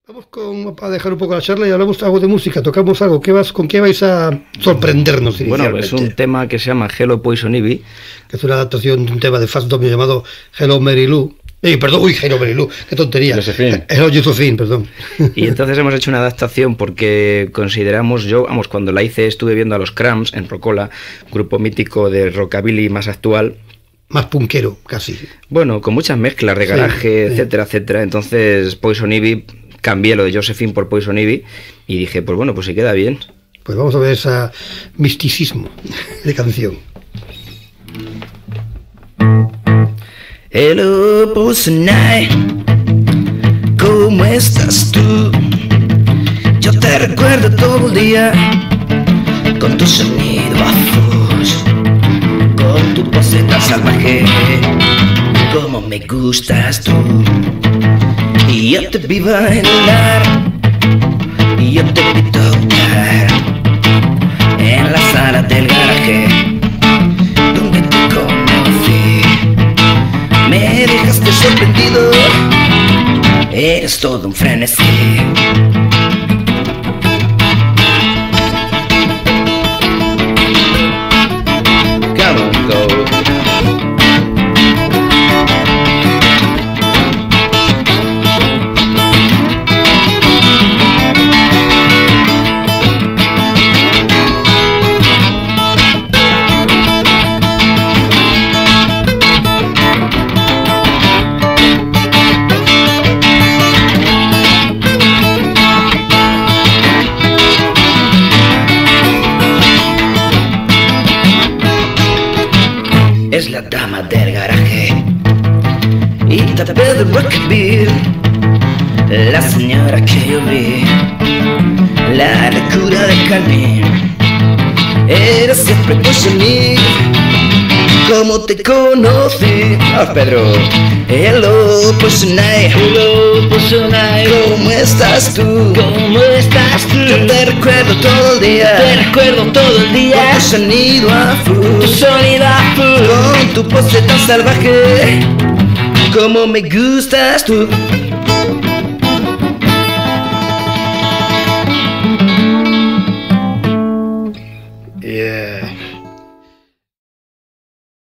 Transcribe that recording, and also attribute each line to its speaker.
Speaker 1: Vamos para dejar un poco la charla y hablamos algo de música, tocamos algo. ¿Con qué vais a sorprendernos inicialmente?
Speaker 2: Bueno, es un tema que se llama Hello Poison Ivy,
Speaker 1: que es una adaptación de un tema de Fats Domino llamado Hello Mary Lou. Hello Mary Lou, qué tontería.
Speaker 3: Josephine.
Speaker 1: Hello Josephine, perdón.
Speaker 2: Y entonces hemos hecho una adaptación porque consideramos, cuando la hice estuve viendo a los Cramps en Rocola, grupo mítico de rockabilly más actual.
Speaker 1: Más punkero, casi.
Speaker 2: Bueno, con muchas mezclas de garaje, etcétera, etcétera. Entonces Poison Ivy, cambié lo de Josephine por Poison Ivy y dije, pues bueno, pues si queda bien.
Speaker 1: Pues vamos a ver ese misticismo de canción.
Speaker 2: Hello, Poison Ivy, ¿cómo estás tú? Yo te recuerdo todo el día con tu sonido afus, con tu pose tan salvaje, como me gustas tú. Y yo te vi bailar, y yo te vi tocar en la sala del garaje donde te conocí. Me dejaste sorprendido, eres todo un frenesí. Come on, go. Es la dama del garaje y tapé de rockabilly, la señora que yo vi, la locura de Calvin. Era siempre Poison Ivy, como te conocí. Pedro. Hello, Poison Ivy. Hello, Poison Ivy. ¿Cómo estás tú? ¿Cómo estás tú? Yo te recuerdo todo el día. Te recuerdo todo el día. Con tu sonido afro. Tu sonido afro. Con tu pose tan salvaje. Como me gustas tú.